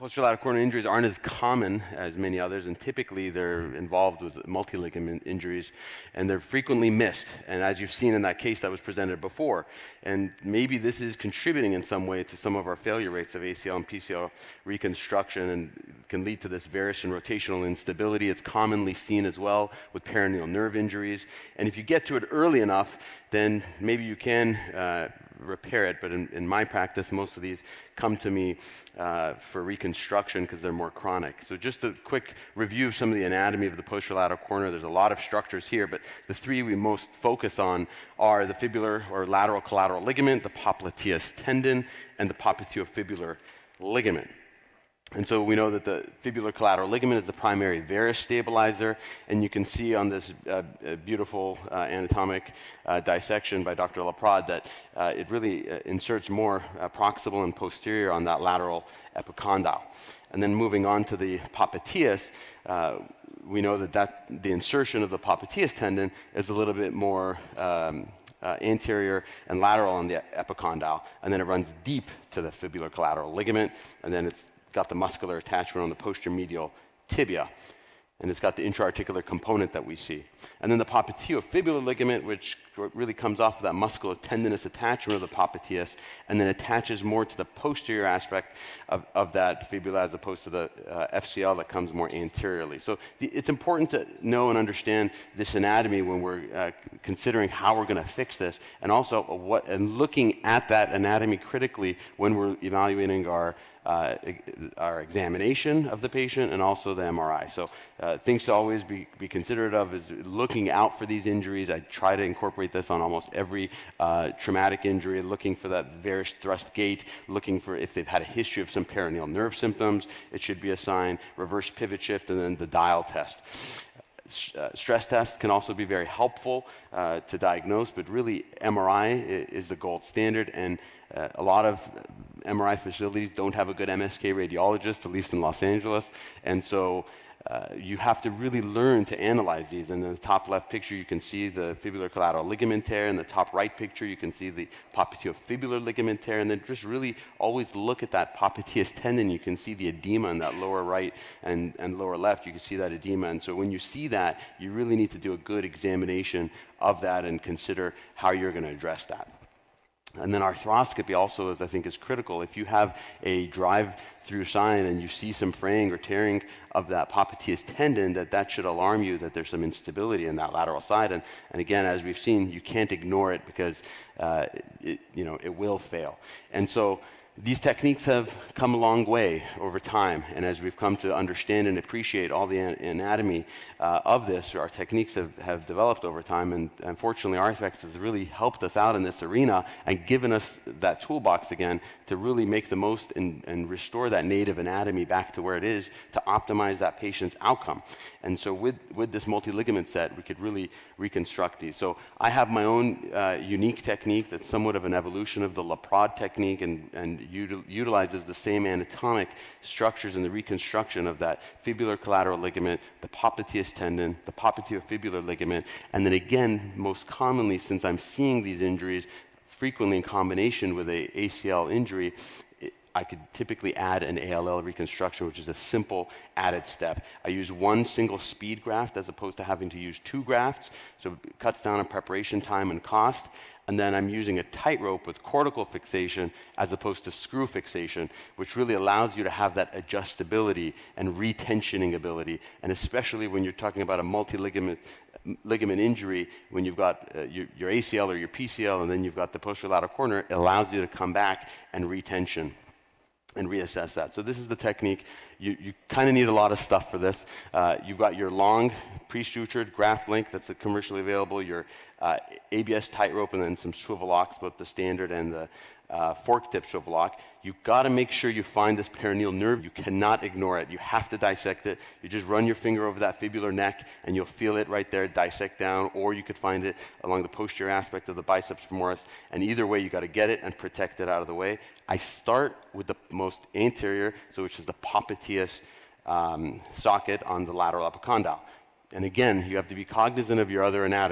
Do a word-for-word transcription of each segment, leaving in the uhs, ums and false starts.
Posterolateral coronary injuries aren't as common as many others, and typically they're involved with multi-ligament injuries, and they're frequently missed, and as you've seen in that case that was presented before. And maybe this is contributing in some way to some of our failure rates of A C L and P C L reconstruction, and can lead to this varus and rotational instability. It's commonly seen as well with peroneal nerve injuries, and if you get to it early enough, then maybe you can uh, repair it, but in, in my practice, most of these come to me uh, for reconstruction because they're more chronic. So just a quick review of some of the anatomy of the posterolateral coronary. There's a lot of structures here, but the three we most focus on are the fibular or lateral collateral ligament, the popliteus tendon, and the popliteofibular ligament. And so we know that the fibular collateral ligament is the primary varus stabilizer, and you can see on this uh, beautiful uh, anatomic uh, dissection by Doctor Laprade that uh, it really uh, inserts more uh, proximal and posterior on that lateral epicondyle. And then moving on to the popliteus, uh, we know that, that the insertion of the popliteus tendon is a little bit more um, Uh, anterior and lateral on the epicondyle, and then it runs deep to the fibular collateral ligament, and then it's got the muscular attachment on the posterior medial tibia, and it's got the intra-articular component that we see. And then the popliteofibular ligament, which really comes off of that muscular tendinous attachment of the popliteus, and then attaches more to the posterior aspect of, of that fibula as opposed to the uh, F C L that comes more anteriorly. So the, it's important to know and understand this anatomy when we're uh, considering how we're going to fix this, and also what, and looking at that anatomy critically when we're evaluating our Uh, our examination of the patient and also the M R I. So uh, things to always be, be considerate of is looking out for these injuries. I try to incorporate this on almost every uh, traumatic injury, looking for that varus thrust gait, looking for if they've had a history of some peroneal nerve symptoms, it should be a sign, reverse pivot shift, and then the dial test. Uh, stress tests can also be very helpful uh, to diagnose, but really M R I is the gold standard, and uh, a lot of M R I facilities don't have a good M S K radiologist, at least in Los Angeles, and so uh, you have to really learn to analyze these. And in the top left picture, you can see the fibular collateral ligament tear. In the top right picture, you can see the popliteofibular ligament tear. And then just really always look at that popliteus tendon. You can see the edema in that lower right and, and lower left. You can see that edema. And so when you see that, you really need to do a good examination of that and consider how you're going to address that. And then arthroscopy also is, I think, is critical. If you have a drive-through sign and you see some fraying or tearing of that popliteus tendon, that that should alarm you that there's some instability in that lateral side. And, and again, as we've seen, you can't ignore it because uh, it, you know, it will fail. And so these techniques have come a long way over time, and as we've come to understand and appreciate all the anatomy uh, of this, our techniques have, have developed over time, and unfortunately Arthrex has really helped us out in this arena and given us that toolbox again to really make the most and, and restore that native anatomy back to where it is to optimize that patient's outcome. And so with, with this multi-ligament set, we could really reconstruct these. So I have my own uh, unique technique that's somewhat of an evolution of the Laprade technique, and, and util utilizes the same anatomic structures in the reconstruction of that fibular collateral ligament, the popliteus tendon, the popliteofibular ligament, and then again, most commonly, since I'm seeing these injuries frequently in combination with a A C L injury, it, I could typically add an A L L reconstruction, which is a simple added step. I use one single speed graft as opposed to having to use two grafts, so it cuts down on preparation time and cost. And then I'm using a tightrope with cortical fixation as opposed to screw fixation, which really allows you to have that adjustability and retensioning ability. And especially when you're talking about a multi-ligament ligament injury, when you've got uh, your, your A C L or your P C L, and then you've got the posterolateral coronary, it allows you to come back and retension and reassess that. So this is the technique. You, you kind of need a lot of stuff for this. Uh, you've got your long pre-sutured graft link that's commercially available, your uh, A B S tightrope, and then some swivel locks, both the standard and the uh, fork tip swivel lock. You've got to make sure you find this peroneal nerve. You cannot ignore it. You have to dissect it. You just run your finger over that fibular neck and you'll feel it right there, dissect down, or you could find it along the posterior aspect of the biceps femoris. And either way, you got to get it and protect it out of the way. I start with the most anterior, so which is the popliteus um, socket on the lateral epicondyle. And again, you have to be cognizant of your other anatomy.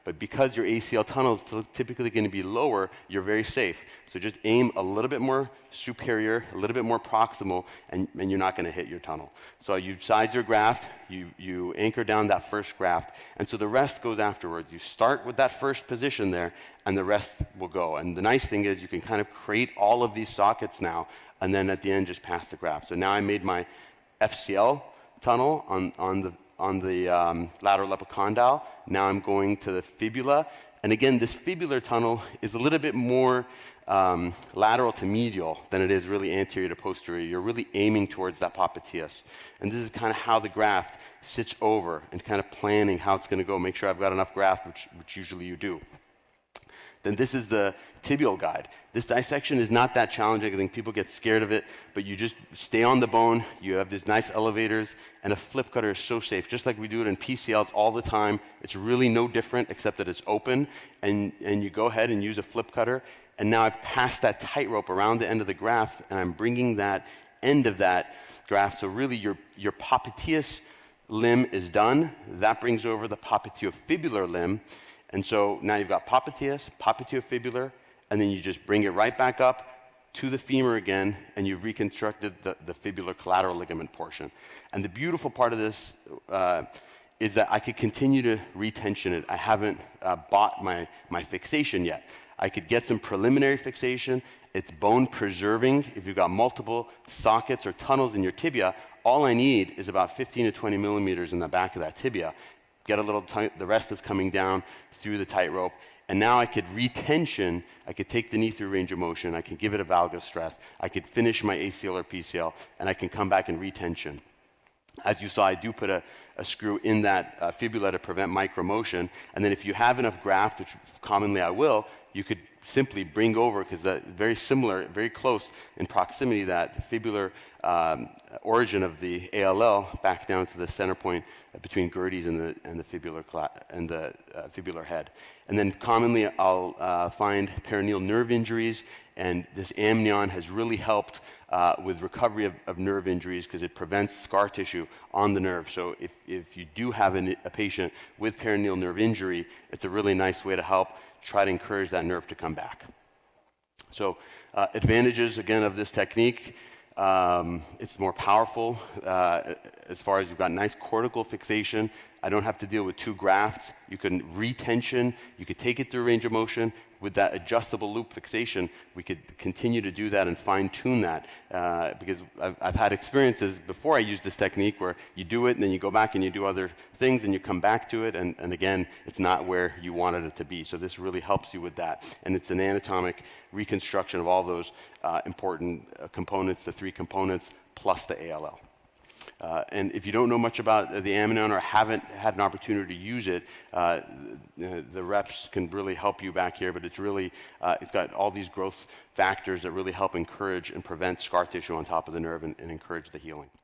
But because your A C L tunnel is typically going to be lower, you're very safe. So just aim a little bit more superior, a little bit more proximal, and, and you're not going to hit your tunnel. So you size your graft, you, you anchor down that first graft, and so the rest goes afterwards. You start with that first position there, and the rest will go. And the nice thing is you can kind of create all of these sockets now, and then at the end just pass the graft. So now I made my F C L tunnel on, on the on the um, lateral epicondyle. Now I'm going to the fibula. And again, this fibular tunnel is a little bit more um, lateral to medial than it is really anterior to posterior. You're really aiming towards that popliteus. And this is kind of how the graft sits over and kind of planning how it's going to go. Make sure I've got enough graft, which, which usually you do. Then this is the tibial guide. This dissection is not that challenging. I think people get scared of it, but you just stay on the bone. You have these nice elevators, and a flip cutter is so safe. Just like we do it in P C Ls all the time, it's really no different except that it's open, and, and you go ahead and use a flip cutter, and now I've passed that tightrope around the end of the graft, and I'm bringing that end of that graft, so really your, your popliteus limb is done. That brings over the popliteofibular limb. And so now you've got popliteus, popliteofibular, and then you just bring it right back up to the femur again, and you've reconstructed the, the fibular collateral ligament portion. And the beautiful part of this uh, is that I could continue to retension it. I haven't uh, bought my, my fixation yet. I could get some preliminary fixation. It's bone preserving. If you've got multiple sockets or tunnels in your tibia, all I need is about fifteen to twenty millimeters in the back of that tibia. Get a little, the rest is coming down through the tightrope, and now I could retension, I could take the knee through range of motion, I can give it a valgus stress, I could finish my A C L or P C L, and I can come back and retension. As you saw, I do put a, a screw in that uh, fibula to prevent micromotion, and then if you have enough graft, which commonly I will, you could simply bring over, because that's very similar, very close in proximity, that fibular um, origin of the A L L back down to the center point between Gerdes and the, and the, fibular, and the uh, fibular head. And then commonly I'll uh, find perineal nerve injuries, and this amnion has really helped uh, with recovery of, of nerve injuries because it prevents scar tissue on the nerve. So if, if you do have an, a patient with perineal nerve injury, it's a really nice way to help try to encourage that nerve to come back. So uh, advantages, again, of this technique. Um, it's more powerful uh, as far as you've got nice cortical fixation. I don't have to deal with two grafts. You can retension. You could take it through range of motion. With that adjustable loop fixation, we could continue to do that and fine-tune that. Uh, because I've, I've had experiences before I used this technique where you do it and then you go back and you do other things and you come back to it, and, and again, it's not where you wanted it to be. So this really helps you with that. And it's an anatomic reconstruction of all those uh, important uh, components, the three components, plus the A L L. Uh, and if you don't know much about the amnion or haven't had an opportunity to use it, uh, the, the reps can really help you back here, but it's really, uh, it's got all these growth factors that really help encourage and prevent scar tissue on top of the nerve and, and encourage the healing.